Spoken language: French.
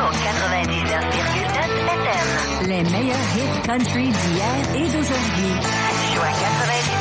au 99,9 FM. Les meilleurs hits country d'hier et d'aujourd'hui. Choix 99.